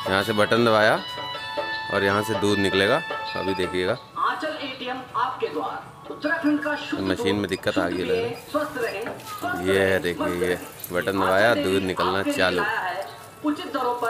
यहाँ से बटन दबाया और यहाँ से दूध निकलेगा। अभी देखिएगा आंचल एटीएम आपके द्वार उत्तराखंड का शुद्ध मशीन में दिक्कत आ गई लग रही। स्वस्थ रहे, ये है देखिए, ये बटन दबाया, दूध निकलना चालू। उचित दरों पर